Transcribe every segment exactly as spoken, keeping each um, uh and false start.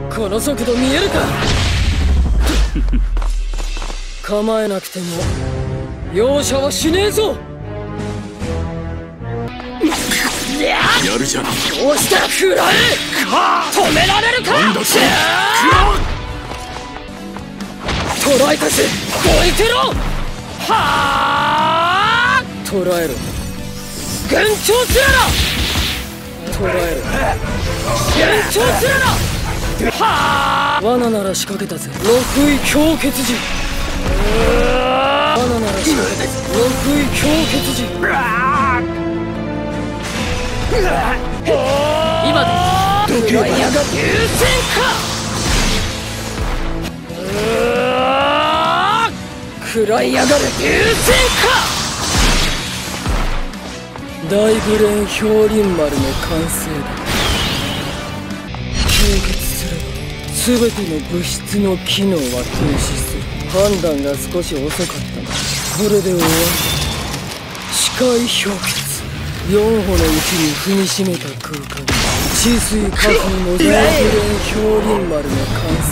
この速度見えるか。構えなくても容赦はしねえぞ。やるじゃん。どうしたら食らえ。止められるか。なんだと。捕らえたぜ。どいてろ。はあ。捕らえろ。幻聴するな。捕らえろ。幻聴するな。はあ。罠なら仕掛けたぜ。六位強血時。罠なら仕掛けたぜ。六位強血時。今で食らいやが流線か。食らいやがる流線か。大ブレン氷輪丸の完成だ。吸血すれば全ての物質の機能は停止する。判断が少し遅かったがこれで終わりだ。視界氷結。四歩のうちに踏みしめた空間。治水花粉の大ブレン氷輪丸の完成。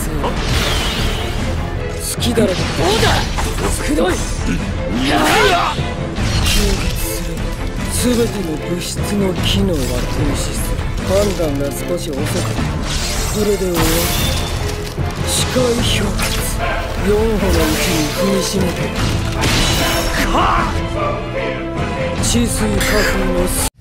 好きだろ。どうだ。くどい。吸血すれば全ての物質の機能は停止する。判断が少し遅かった。これで終わり。視界氷結。四歩のうちに踏みしめた空間。治水花粉の